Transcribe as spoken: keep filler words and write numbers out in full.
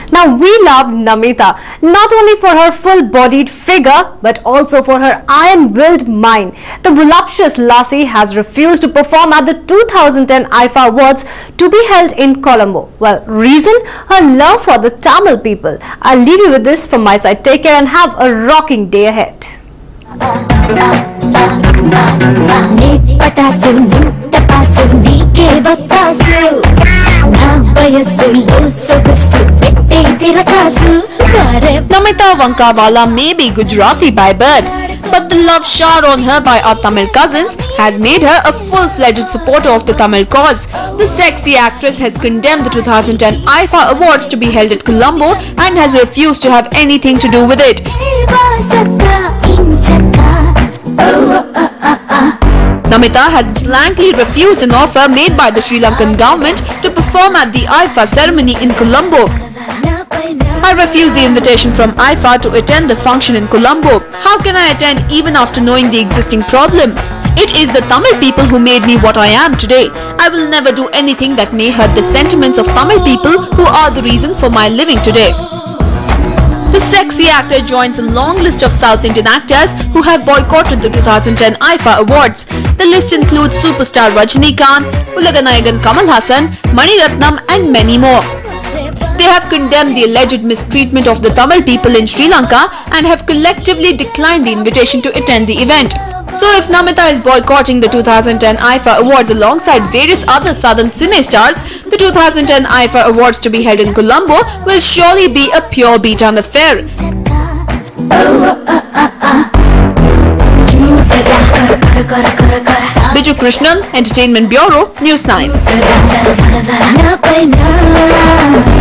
Now we love Namita not only for her full-bodied figure but also for her iron-willed mind. The voluptuous lassie has refused to perform at the two thousand ten I F A Awards to be held in Colombo. Well, reason? Her love for the Tamil people. I'll leave you with this from my side. Take care and have a rocking day ahead. Namita Vankawala may be Gujarati by birth, but the love showered on her by our Tamil cousins has made her a full-fledged supporter of the Tamil cause. The sexy actress has condemned the two thousand ten I F A Awards to be held at Colombo and has refused to have anything to do with it. Namita has blankly refused an offer made by the Sri Lankan government to perform at the I F A ceremony in Colombo. I refused the invitation from I F A to attend the function in Colombo. How can I attend even after knowing the existing problem? It is the Tamil people who made me what I am today. I will never do anything that may hurt the sentiments of Tamil people who are the reason for my living today. The sexy actor joins a long list of South Indian actors who have boycotted the two thousand ten I F A Awards. The list includes superstar Rajinikanth, Ulaganayagan Kamal Haasan, Mani Ratnam and many more. They have condemned the alleged mistreatment of the Tamil people in Sri Lanka and have collectively declined the invitation to attend the event. So if Namita is boycotting the two thousand ten I F A Awards alongside various other southern cine stars, the two thousand ten I F A Awards to be held in Colombo will surely be a pure beat-down affair. Biju Krishnan, Entertainment Bureau, News nine.